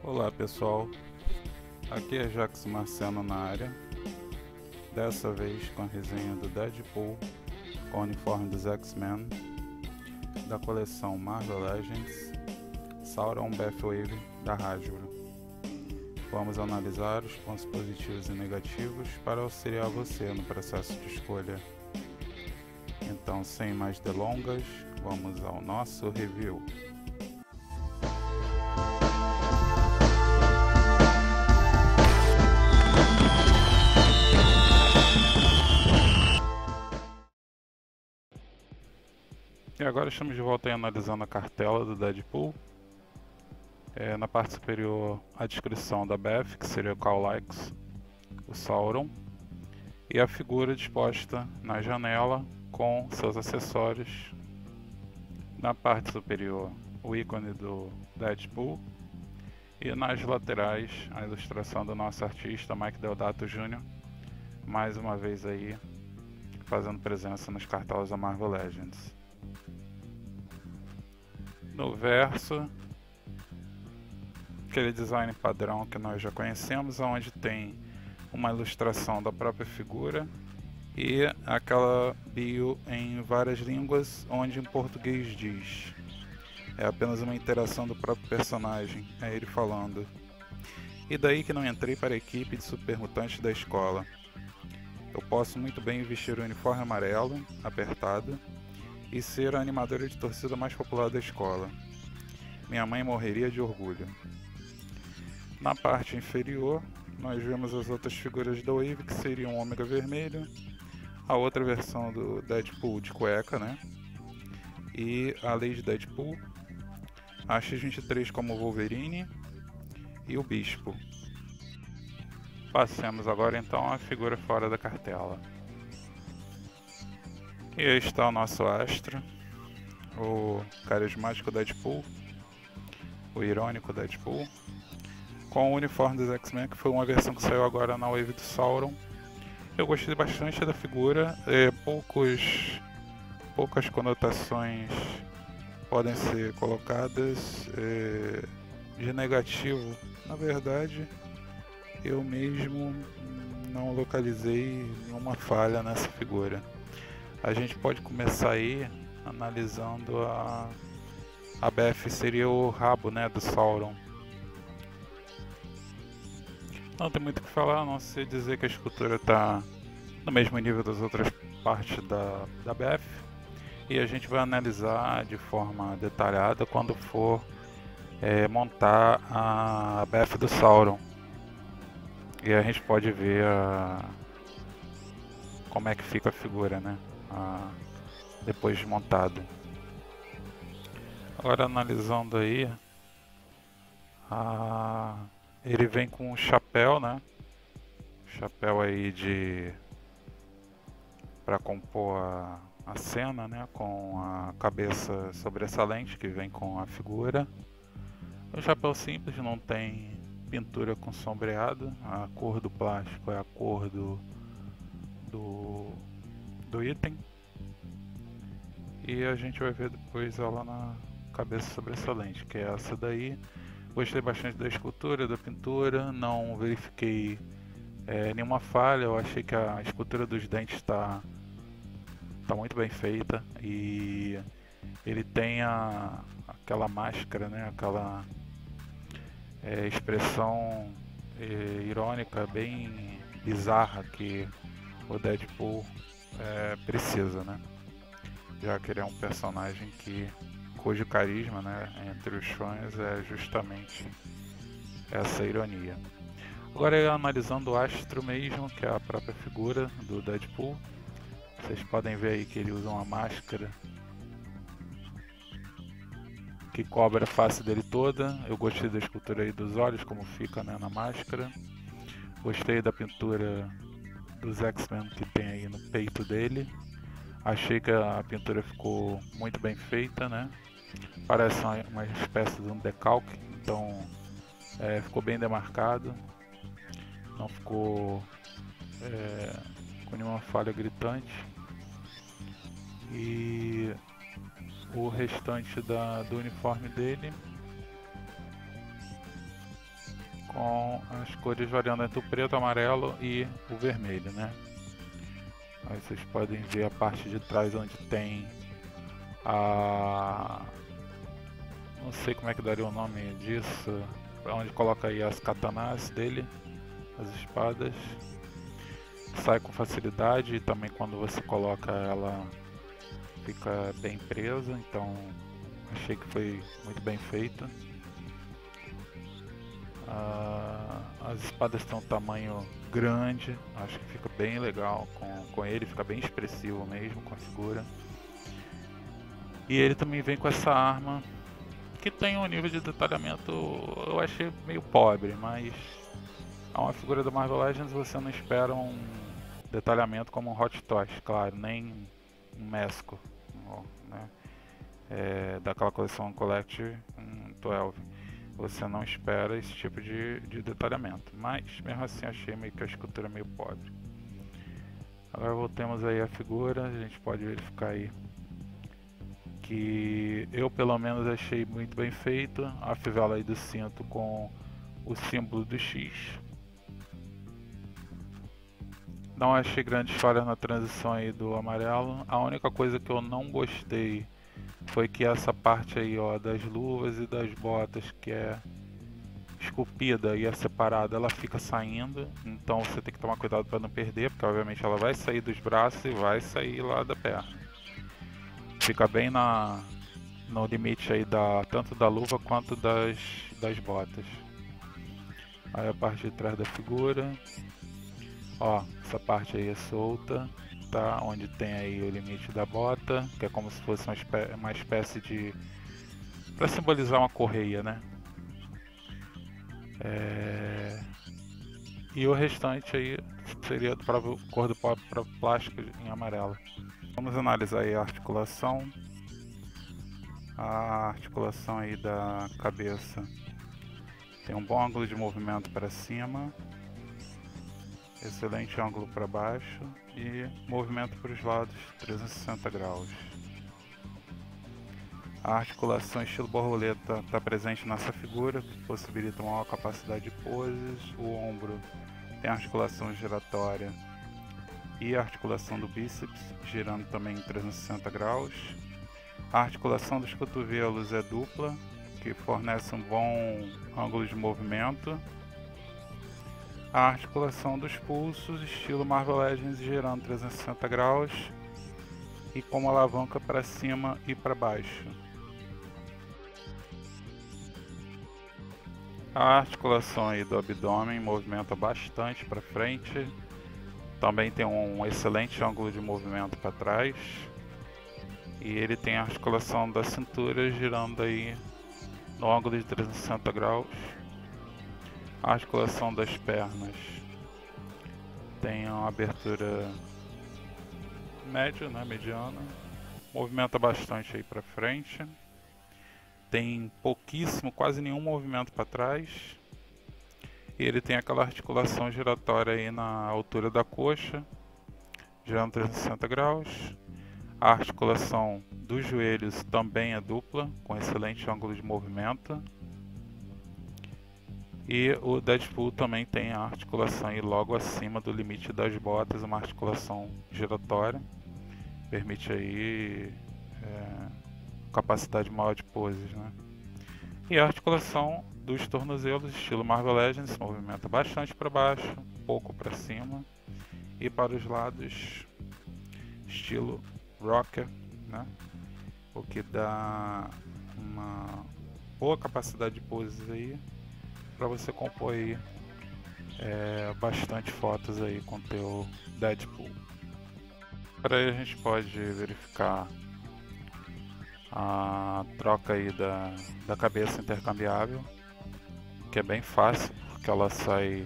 Olá pessoal, aqui é Jax Marciano na área, dessa vez com a resenha do Deadpool com o uniforme dos X-Men da coleção Marvel Legends Sauron Bathwave da Hasbro. Vamos analisar os pontos positivos e negativos para auxiliar você no processo de escolha. Então, sem mais delongas, vamos ao nosso review. E agora estamos de volta aí analisando a cartela do Deadpool. Na parte superior, a descrição da Beth, que seria o Cowlix, o Sauron, e a figura disposta na janela com seus acessórios. Na parte superior, o ícone do Deadpool, e nas laterais, a ilustração do nosso artista Mike Deodato Jr., mais uma vez aí fazendo presença nos cartazes da Marvel Legends. No verso, aquele design padrão que nós já conhecemos, onde tem uma ilustração da própria figura e aquela bio em várias línguas, onde em português diz: é apenas uma interação do próprio personagem, é ele falando. E daí que não entrei para a equipe de super mutantes da escola. Eu posso muito bem vestir o uniforme amarelo, apertado, e ser a animadora de torcida mais popular da escola. Minha mãe morreria de orgulho. Na parte inferior, nós vemos as outras figuras da Wave, que seriam o Ômega Vermelho, a outra versão do Deadpool de cueca, né? E a Lady Deadpool, a X-23 como Wolverine e o Bispo. Passemos agora então à figura fora da cartela. E aí está o nosso astro, o carismático Deadpool, o irônico Deadpool, com o uniforme dos X-Men, que foi uma versão que saiu agora na Wave do Sauron. Eu gostei bastante da figura, poucas conotações podem ser colocadas de negativo. Na verdade, eu mesmo não localizei nenhuma falha nessa figura. A gente pode começar aí analisando a Beth, seria o rabo, né, do Sauron. Não tem muito o que falar, a não ser dizer que a escultura está no mesmo nível das outras partes da Beth, e a gente vai analisar de forma detalhada quando for montar a Beth do Sauron. E a gente pode ver como é que fica a figura, né? Depois de montado. Agora analisando aí, ele vem com um chapéu, né? Chapéu aí para compor a cena, né? Com a cabeça sobressalente que vem com a figura. É um chapéu simples, não tem pintura com sombreado. A cor do plástico é a cor do item. E a gente vai ver depois ela na cabeça sobressalente, que é essa daí. Gostei bastante da escultura, da pintura, não verifiquei nenhuma falha. Eu achei que a escultura dos dentes está muito bem feita, e ele tem aquela máscara, né? Aquela expressão irônica, bem bizarra que o Deadpool precisa, né? Já que ele é um personagem cujo carisma, né, entre os fãs é justamente essa ironia. Agora, analisando o astro mesmo, que é a própria figura do Deadpool, vocês podem ver aí que ele usa uma máscara que cobre a face dele toda. Eu gostei da escultura aí dos olhos, como fica, né, na máscara. Gostei da pintura dos X-Men que tem aí no peito dele. Achei que a pintura ficou muito bem feita, né? Parece uma espécie de um decalque, então ficou bem demarcado. Não ficou com nenhuma falha gritante. E o restante do uniforme dele com as cores variando entre o preto, amarelo e o vermelho, né? Aí vocês podem ver a parte de trás onde tem a... não sei como é que daria o nome disso, onde coloca aí as katanas dele, as espadas. Sai com facilidade e também quando você coloca ela fica bem presa, então achei que foi muito bem feito. As espadas têm um tamanho grande, acho que fica bem legal com ele, fica bem expressivo mesmo com a figura. E ele também vem com essa arma que tem um nível de detalhamento, eu achei meio pobre, mas a uma figura do Marvel Legends você não espera um detalhamento como um Hot Toys, claro, nem um Mesco, né? Daquela coleção Collective 12. Você não espera esse tipo de detalhamento, mas mesmo assim achei meio que a escultura meio pobre. Agora voltemos aí à figura, a gente pode verificar aí que eu pelo menos achei muito bem feito a fivela aí do cinto com o símbolo do X. Não achei grandes falhas na transição aí do amarelo. A única coisa que eu não gostei foi que essa parte aí, ó, das luvas e das botas, que é esculpida e é separada, ela fica saindo. Então você tem que tomar cuidado para não perder, porque obviamente ela vai sair dos braços e vai sair lá da perna. Fica bem no limite aí tanto da luva quanto das botas. Aí a parte de trás da figura, ó, essa parte aí é solta, tá? Onde tem aí o limite da bota, que é como se fosse uma espécie de... para simbolizar uma correia, né? E o restante aí seria do próprio cor do próprio plástico em amarelo. Vamos analisar aí a articulação. A articulação aí da cabeça tem um bom ângulo de movimento para cima, excelente ângulo para baixo e movimento para os lados 360 graus. A articulação estilo borboleta está presente nessa figura, que possibilita uma maior capacidade de poses. O ombro tem a articulação giratória e a articulação do bíceps, girando também em 360 graus. A articulação dos cotovelos é dupla, que fornece um bom ângulo de movimento. A articulação dos pulsos, estilo Marvel Legends, girando 360 graus e com uma alavanca para cima e para baixo. A articulação aí do abdômen movimenta bastante para frente. Também tem um excelente ângulo de movimento para trás. E ele tem a articulação da cintura girando aí no ângulo de 360 graus. A articulação das pernas tem uma abertura média, né, mediana. Movimenta bastante aí para frente. Tem pouquíssimo, quase nenhum movimento para trás. E ele tem aquela articulação giratória aí na altura da coxa, girando 360 graus. A articulação dos joelhos também é dupla, com excelente ângulo de movimento. E o Deadpool também tem a articulação aí logo acima do limite das botas, uma articulação giratória. Permite aí capacidade maior de poses, né? E a articulação dos tornozelos, estilo Marvel Legends, movimenta bastante para baixo, pouco para cima e para os lados, estilo Rocker, né? O que dá uma boa capacidade de poses aí para você compor aí bastante fotos aí com o teu Deadpool. Para aí a gente pode verificar a troca aí da cabeça intercambiável, que é bem fácil, porque ela sai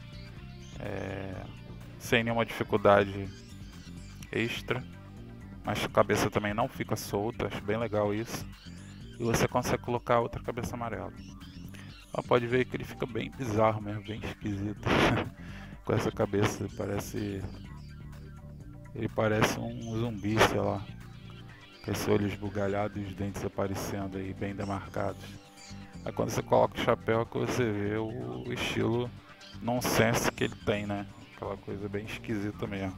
sem nenhuma dificuldade extra, mas a cabeça também não fica solta, acho bem legal isso. E você consegue colocar outra cabeça amarela. Ela pode ver que ele fica bem bizarro mesmo, bem esquisito com essa cabeça, ele parece um zumbi, sei lá. Com esse olho esbugalhado e os dentes aparecendo aí, bem demarcados. Aí quando você coloca o chapéu que você vê o estilo nonsense que ele tem, né? Aquela coisa bem esquisita mesmo.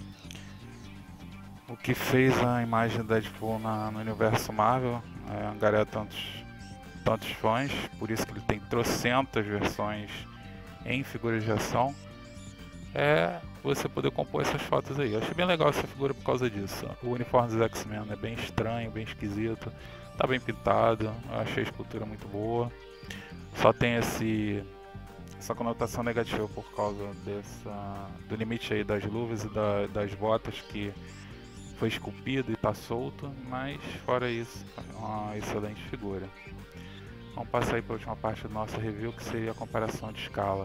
O que fez a imagem do Deadpool no universo Marvel angariar tantos fãs, por isso que ele tem trocentas versões em figuras de ação, é você poder compor essas fotos aí. Eu achei bem legal essa figura por causa disso. O uniforme dos X-Men é bem estranho, bem esquisito, tá bem pintado, eu achei a escultura muito boa. Só tem essa conotação negativa por causa do limite aí das luvas e das botas, que foi esculpido e está solto, mas fora isso, é uma excelente figura. Vamos passar aí para a última parte do nosso review, que seria a comparação de escala.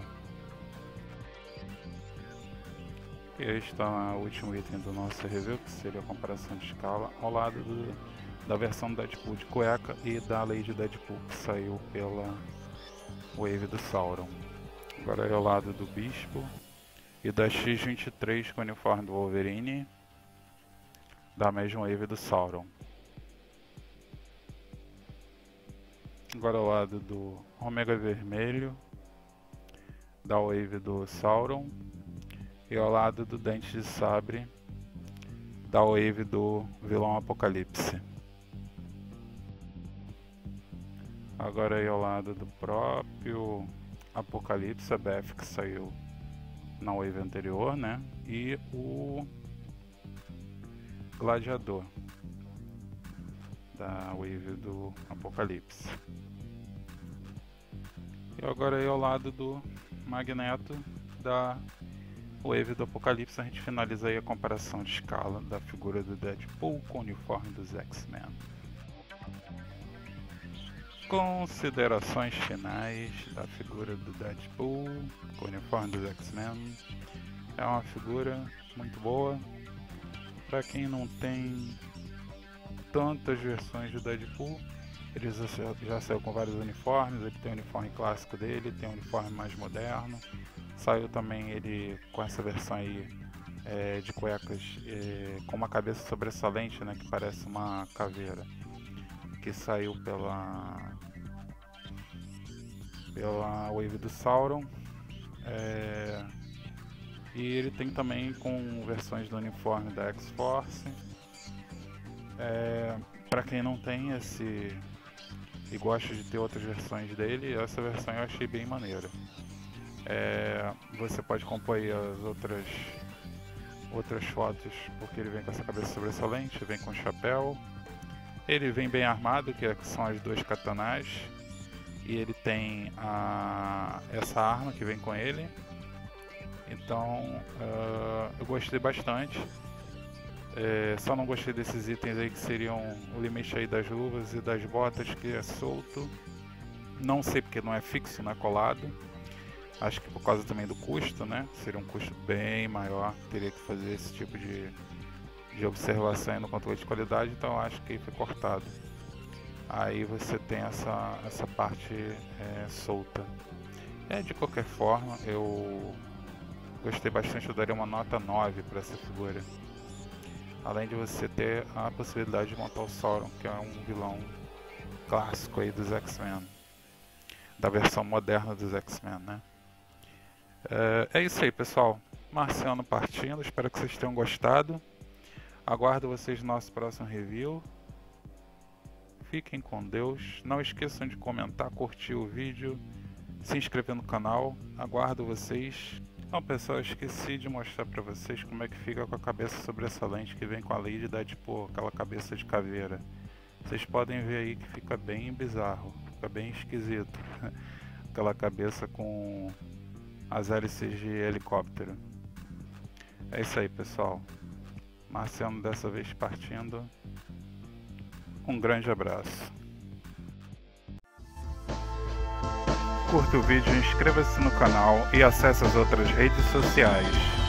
E aí está o último item do nosso review, que seria a comparação de escala, ao lado da versão do Deadpool de cueca e da Lady Deadpool, que saiu pela Wave do Sauron. Agora é ao lado do Bispo e da X-23 com o uniforme do Wolverine, da mesma Wave do Sauron. Agora ao lado do Ômega Vermelho, da Wave do Sauron, e ao lado do Dente de Sabre, da Wave do Vilão Apocalipse. Agora aí ao lado do próprio Apocalipse, a BF, que saiu na Wave anterior, né? E o Gladiador, da Wave do Apocalipse. E agora aí ao lado do Magneto, da Wave do Apocalipse, a gente finaliza aí a comparação de escala da figura do Deadpool com o uniforme dos X-Men. Considerações finais da figura do Deadpool com o uniforme dos X-Men. É uma figura muito boa. Para quem não tem tantas versões do Deadpool, ele já saiu com vários uniformes. Ele tem o uniforme clássico dele, tem um uniforme mais moderno. Saiu também ele com essa versão aí de cuecas com uma cabeça sobressalente, né, que parece uma caveira, que saiu pela Wave do Sauron. E ele tem também com versões do uniforme da X-Force. Para quem não tem e gosta de ter outras versões dele, essa versão eu achei bem maneira. Você pode compor aí as outras fotos, porque ele vem com essa cabeça sobressalente, vem com chapéu, ele vem bem armado, que são as duas katanas, e ele tem essa arma que vem com ele. Então eu gostei bastante. Só não gostei desses itens aí, que seriam o limite aí das luvas e das botas, que é solto. Não sei porque não é fixo, não é colado. Acho que por causa também do custo, né? Seria um custo bem maior, teria que fazer esse tipo de observação aí no controle de qualidade, então acho que foi cortado. Aí você tem essa parte solta. De qualquer forma, eu gostei bastante, eu daria uma nota 9 para essa figura. Além de você ter a possibilidade de montar o Sauron, que é um vilão clássico aí dos X-Men, da versão moderna dos X-Men, né? É isso aí, pessoal. Marciano partindo, espero que vocês tenham gostado. Aguardo vocês no nosso próximo review. Fiquem com Deus. Não esqueçam de comentar, curtir o vídeo, se inscrever no canal. Aguardo vocês. Então, pessoal, eu esqueci de mostrar pra vocês como é que fica com a cabeça sobressalente que vem com a Lady Deadpool, aquela cabeça de caveira. Vocês podem ver aí que fica bem bizarro, fica bem esquisito. Aquela cabeça com as hélices de helicóptero. É isso aí, pessoal. Marciano dessa vez partindo. Um grande abraço. Curta o vídeo, inscreva-se no canal e acesse as outras redes sociais.